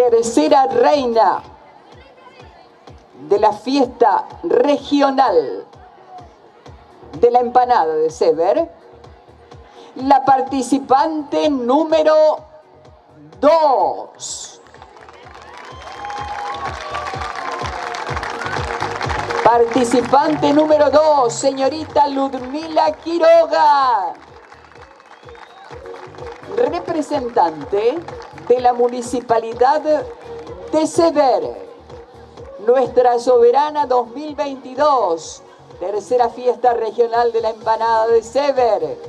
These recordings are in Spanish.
tercera reina de la fiesta regional de la empanada de Sever, la participante número 2. Participante número 2, señorita Ludmila Quiroga, representante de la Municipalidad de Sever, nuestra soberana 2022, tercera fiesta regional de la empanada de Sever.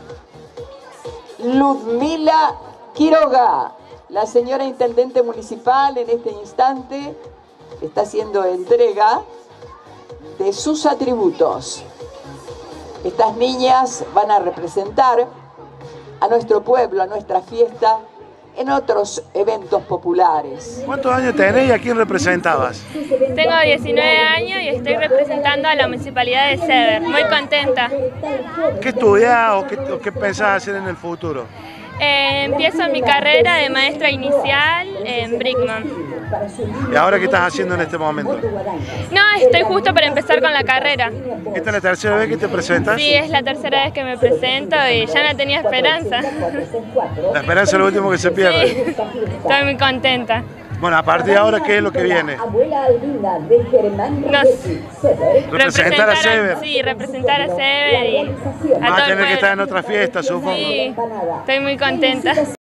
Ludmila Quiroga, la señora intendente municipal, en este instante está haciendo entrega de sus atributos. Estas niñas van a representar a nuestro pueblo, a nuestra fiesta, en otros eventos populares. ¿Cuántos años tenés y a quién representabas? Tengo 19 años y estoy representando a la Municipalidad de Sever. Muy contenta. ¿Qué estudiás o qué pensás hacer en el futuro? Empiezo mi carrera de maestra inicial en Brickman. ¿Y ahora qué estás haciendo en este momento? No, estoy justo para empezar con la carrera. ¿Esta es la tercera vez que te presentas? Sí, es la tercera vez que me presento y ya no tenía esperanza. La esperanza es lo último que se pierde. Sí, estoy muy contenta. Bueno, a partir de ahora, ¿qué es lo que viene? No sé. Representar a Sever. Sí, representar a Sever y a Vas a todo el tener que estar en pueblo. otra fiesta, supongo. Sí, estoy muy contenta.